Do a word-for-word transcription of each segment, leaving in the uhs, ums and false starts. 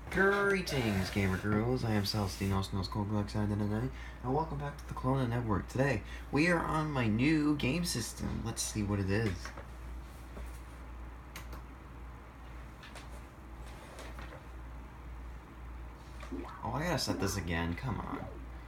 Greetings, gamer girls. I am Celestine, also known as Cold Gluckside, and welcome back to the Clona Network. Today, we are on my new game system. Let's see what it is. Oh, I gotta set this again. Come on.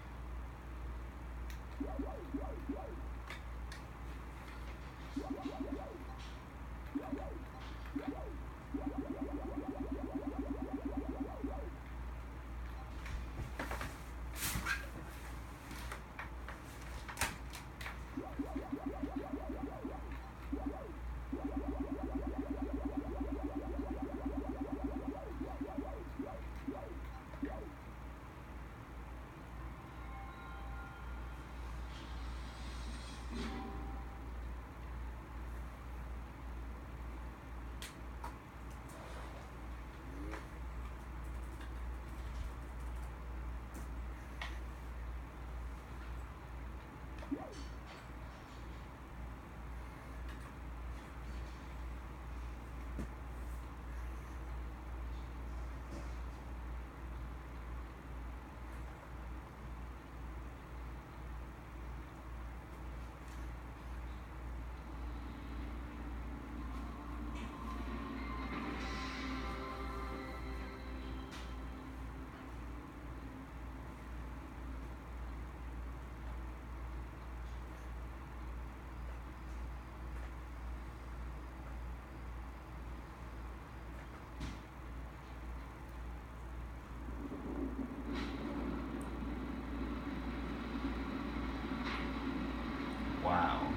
Wow.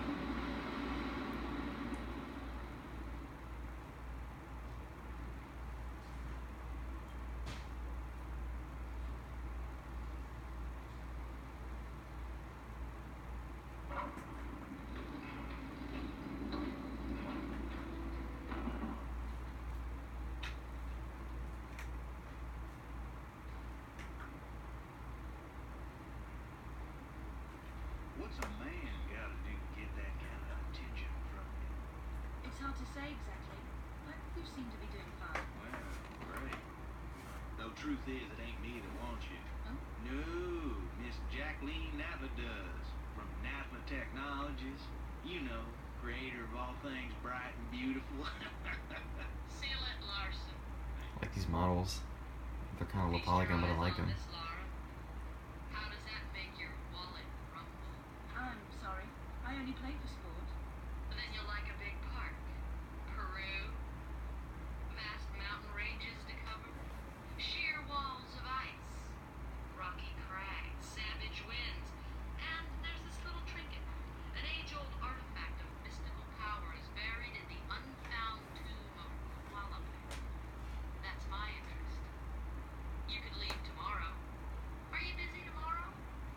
What's a man gotta do to get that kind of attention from you? It's hard to say exactly, but you seem to be doing fine. Well, great. Though truth is, it ain't me that wants you. Oh? No, Miss Jacqueline Natla does. From Natla Technologies. You know, creator of all things bright and beautiful. Seal it, Larson. I like these models. They're kind of low polygon, but I like them. How does that make your wallet rumble? I'm sorry, I only play for sport. But then you'll like a big park. Peru. Vast mountain ranges to cover. Sheer walls of ice. Rocky crags. Savage winds. And there's this little trinket. An age-old artifact of mystical powers buried in the unfound tomb of Kuala. That's my interest. You could leave tomorrow. Are you busy tomorrow?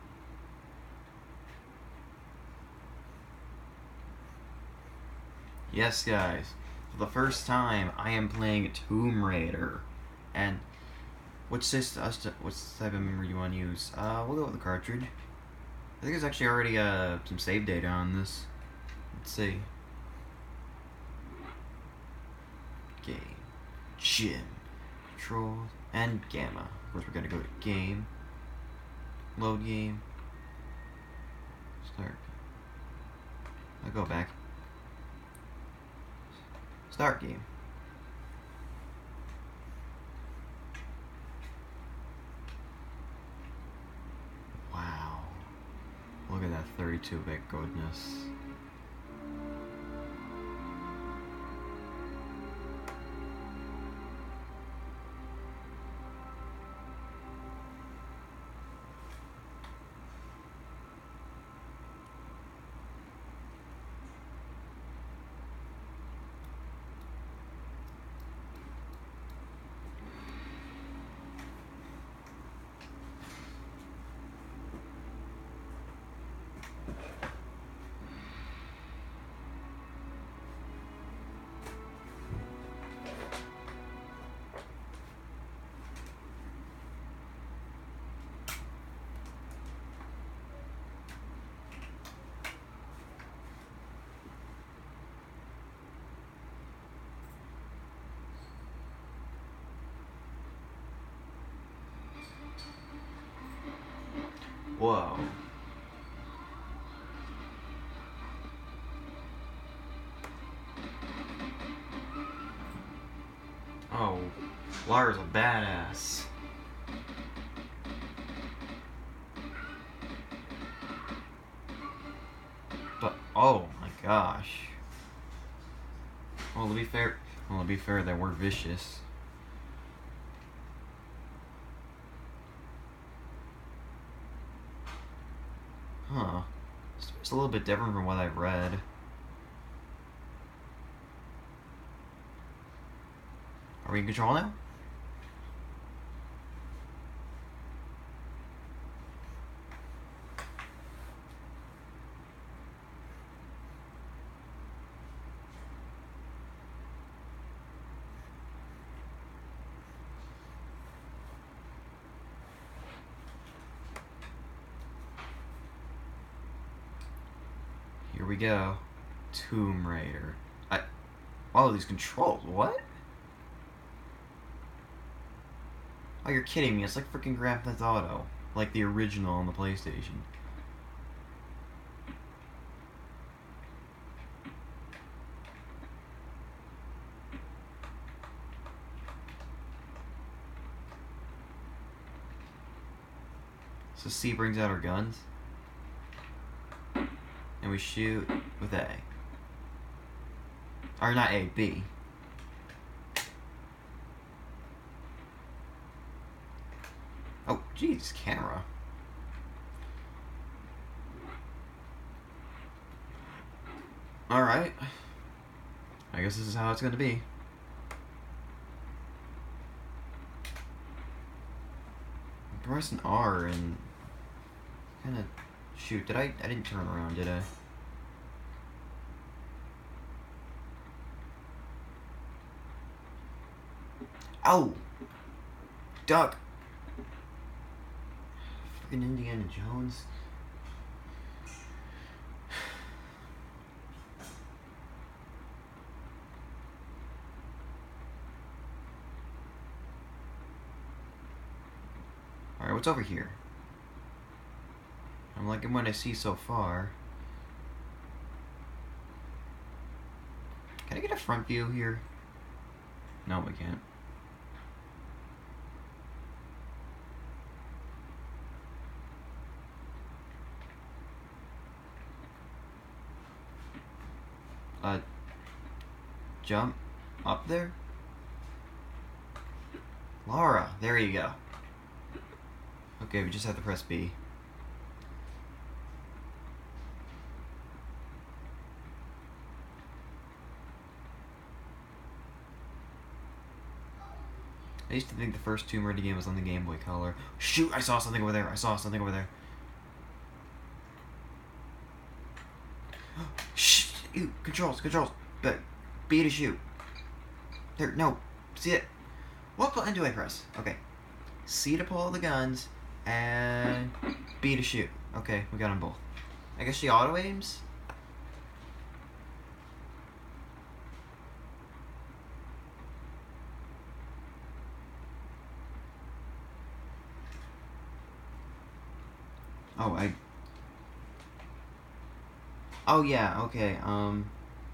Yes, guys. For the first time, I am playing Tomb Raider. And which system? What's type of memory you want to use? Uh, we'll go with the cartridge. I think there's actually already uh some save data on this. Let's see. Game, Gym, Controls, and Gamma. Of course, we're gonna go to Game, Load Game, Start. I'll go back. Start game. Wow. Look at that thirty-two bit goodness. Whoa. Oh, Lara's a badass. But, oh my gosh. Well, to be fair, well, to be fair, they were vicious. Huh. It's a little bit different from what I've read. Are we in control now? Here we go. Tomb Raider. I... All of these controls. What? Oh, you're kidding me. It's like freaking Grand Theft Auto. Like the original on the PlayStation. So C brings out our guns. And we shoot with A. Or not A, B. Oh, jeez, camera. Alright. I guess this is how it's gonna be. Press an R and kinda shoot. Did I I didn't turn around, did I? Oh! Duck! Freaking Indiana Jones. Alright, what's over here? I'm liking what I see so far. Can I get a front view here? No, we can't. Uh, jump up there? Lara, there you go. Okay, we just have to press B. I used to think the first Tomb Raider game was on the Game Boy Color. Shoot, I saw something over there. I saw something over there. Shh, ew, controls, controls. But B to shoot. There, no, see it. What button do I press? Okay. C to pull the guns, and B to shoot. Okay, we got them both. I guess she auto aims? Oh, I... Oh, yeah, okay, um...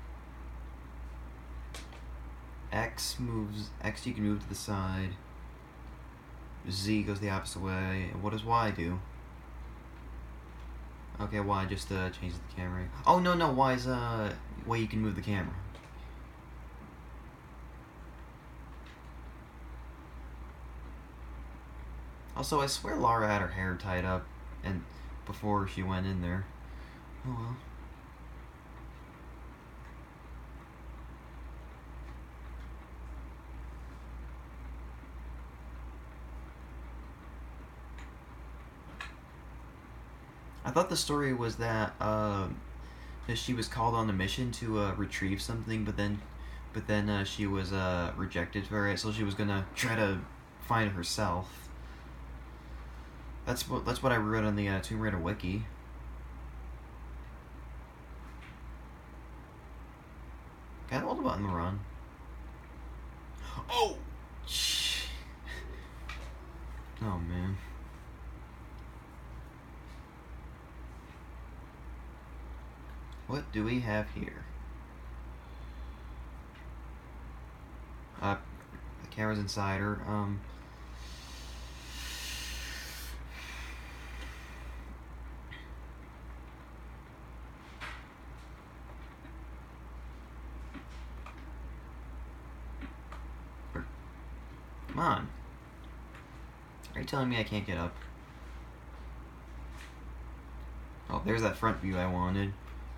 X moves... X you can move to the side. Z goes the opposite way. And what does Y do? Okay, Y just uh, changes the camera. Oh, no, no, Y's uh, way you can move the camera. Also, I swear Lara had her hair tied up and before she went in there. Oh well. I thought the story was that uh, that she was called on a mission to uh, retrieve something, but then, but then uh, she was uh, rejected for it. So she was gonna try to find it herself. That's what that's what I read on the uh, Tomb Raider wiki. Can I hold the button to run? Oh! Oh man. What do we have here? Uh, the camera's inside her. Um. Come on. Are you telling me I can't get up? Oh, there's that front view I wanted.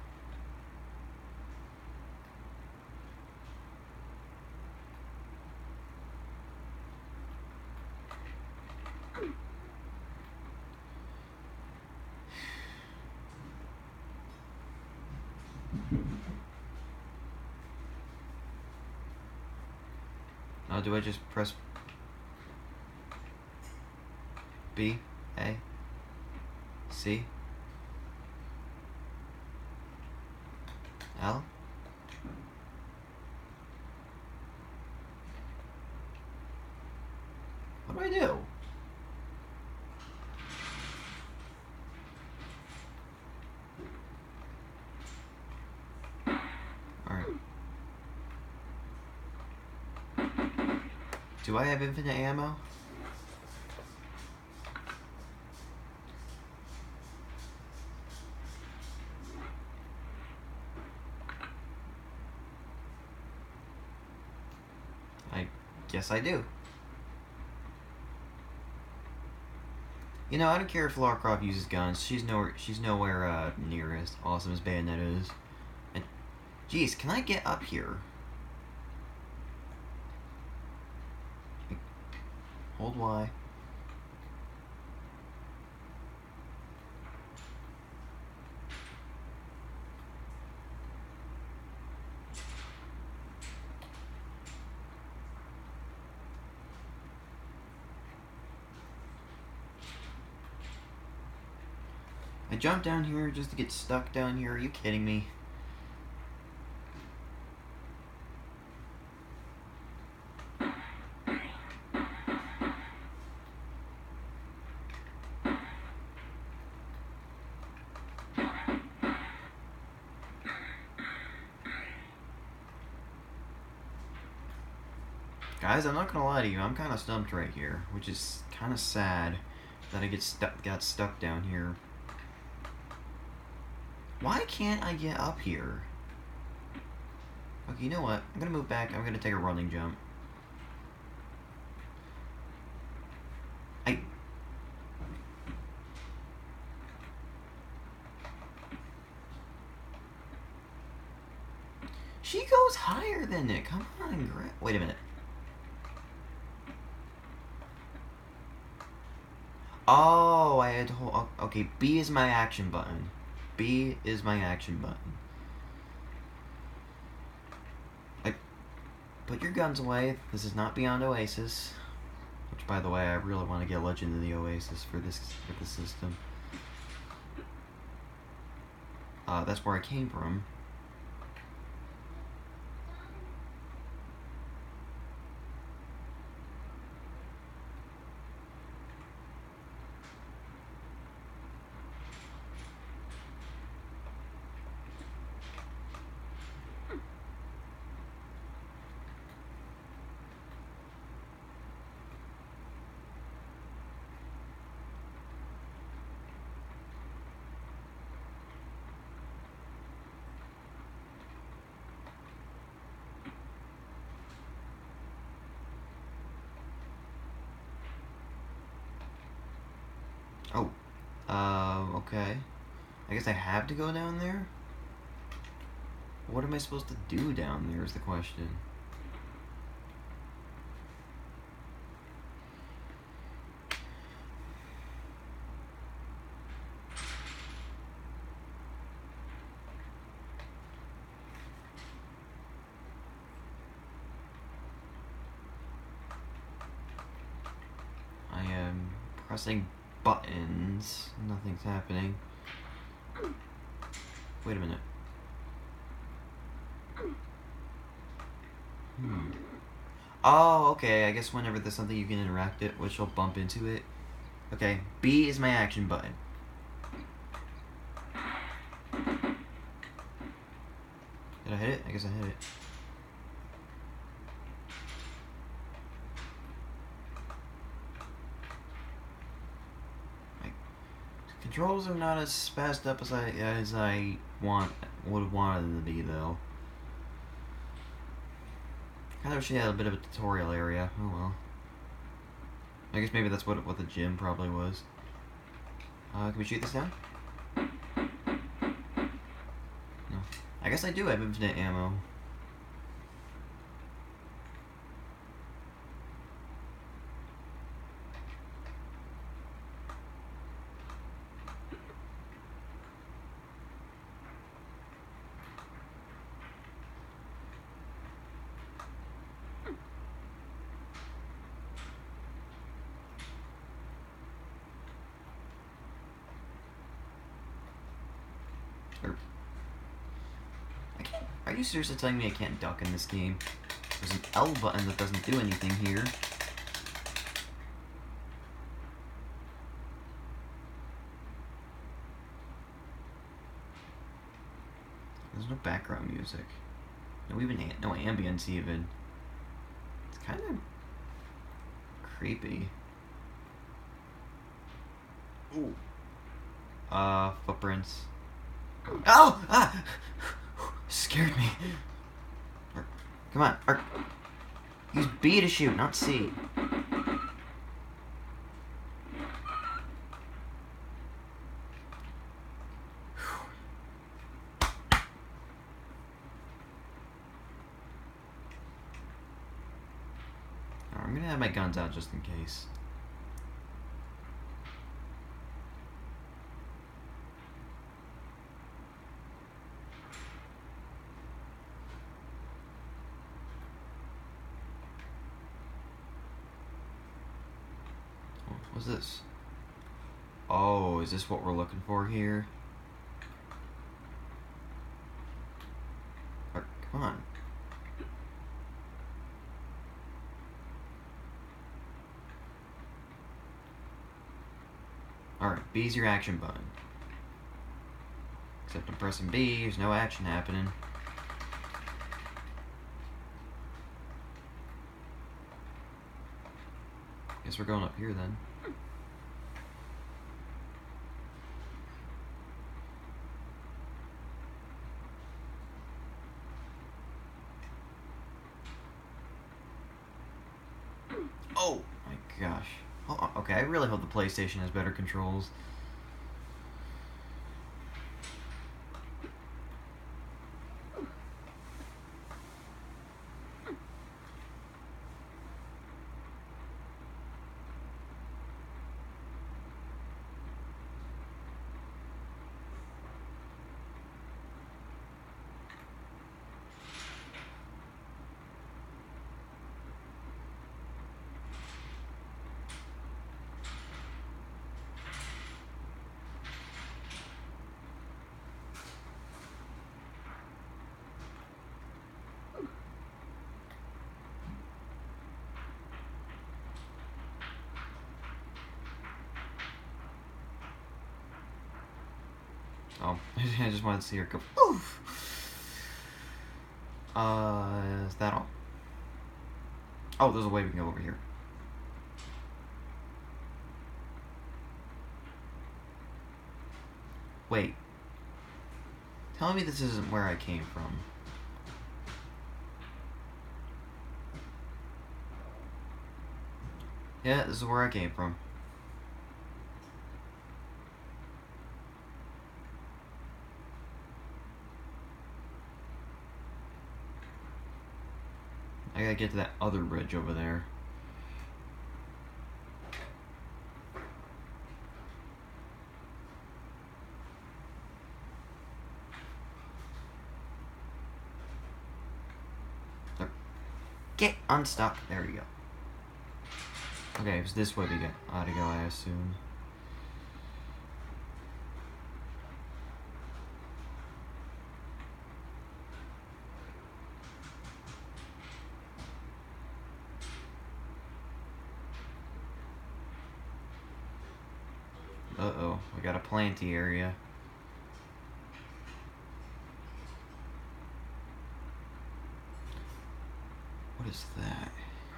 Oh, do I just press B, A, C, L? What do I do? Alright. Do I have infinite ammo? I guess I do. You know, I don't care if Lara Croft uses guns. She's nowhere. She's nowhere uh, near as awesome as Bayonetta is. And, geez, can I get up here? Hold Y. I jumped down here just to get stuck down here. Are you kidding me? Guys, I'm not gonna lie to you. I'm kind of stumped right here, which is kind of sad that I get stuck, got stuck down here. Why can't I get up here? Okay, you know what? I'm gonna move back. I'm gonna take a running jump. I... She goes higher than it. Come on, Gra- wait a minute. Oh, I had to hold... Okay, B is my action button. B is my action button. Like, put your guns away. This is not Beyond Oasis. Which, by the way, I really want to get Legend of the Oasis for this for this system. Uh, that's where I came from. Oh, uh, okay. I guess I have to go down there? What am I supposed to do down there is the question. I am pressing buttons. Nothing's happening. Wait a minute. Hmm. Oh, okay. I guess whenever there's something you can interact it, which will bump into it. Okay. B is my action button. Did I hit it? I guess I hit it. My controls are not as spazzed up as I as I want would have wanted them to be, though. Kind of wish they had a bit of a tutorial area. Oh well. I guess maybe that's what what the gym probably was. Uh, can we shoot this down? No. I guess I do have infinite ammo. I can't. Are you seriously telling me I can't duck in this game? There's an L button that doesn't do anything here. There's no background music. No even no ambience even. It's kind of creepy. Ooh. Uh, footprints. Oh! Ah! Scared me. Ark, come on, Ark. Use B to shoot, not C. I'm gonna have my guns out just in case. What's this? Oh, is this what we're looking for here? Ark, come on. Alright, B's your action button. Except I'm pressing B, there's no action happening. Guess we're going up here then. Oh my gosh. Oh, okay, I really hope the PlayStation has better controls. Oh, I just wanted to see her go. Oof. Uh, is that all? Oh, there's a way we can go over here. Wait. Tell me this isn't where I came from. Yeah, this is where I came from. I gotta get to that other bridge over there. Get unstuck. There we go. Okay, it's this way we get ought to go, I assume. Uh-oh, we got a planty area. What is that?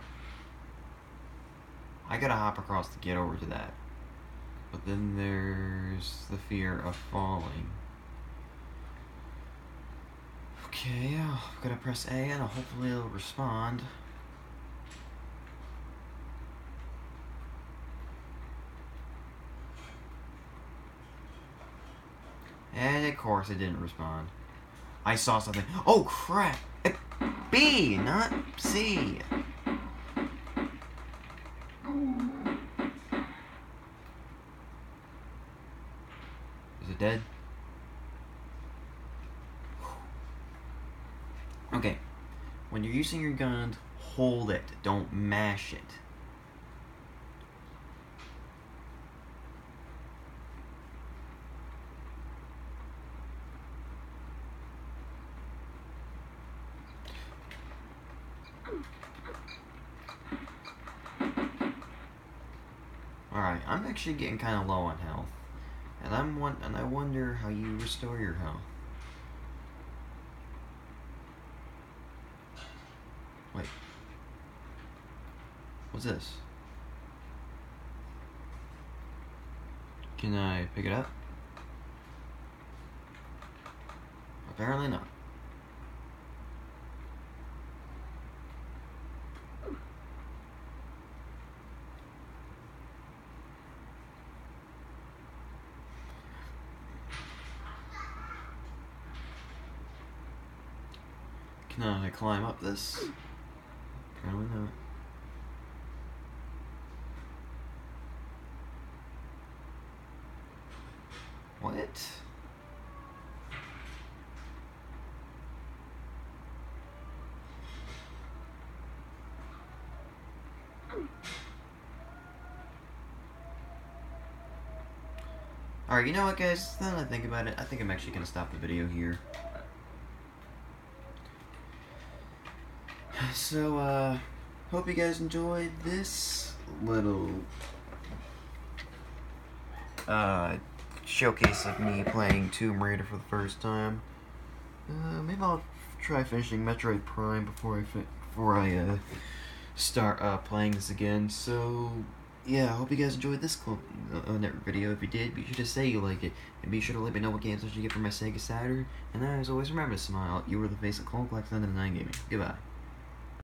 I gotta hop across to get over to that. But then there's the fear of falling. Okay, I'm gonna press A and hopefully it'll respond. And of course it didn't respond. I saw something. Oh crap! B, not C. Is it dead? Okay. When you're using your gun, hold it. Don't mash it. Alright, I'm actually getting kind of low on health. And I'm one and I wonder how you restore your health. Wait. What's this? Can I pick it up? Apparently not. Can I climb up this? Apparently not. What? Alright, you know what guys, now that I think about it, I think I'm actually going to stop the video here. So, uh, hope you guys enjoyed this little, uh, showcase of me playing Tomb Raider for the first time. Uh, maybe I'll try finishing Metroid Prime before I, fi before I, uh, start, uh, playing this again. So, yeah, I hope you guys enjoyed this clip, uh, video. If you did, be sure to say you like it, and be sure to let me know what games I should get for my Sega Saturn. And as always, remember to smile. You were the face of Clone Comics Inc. Goodbye.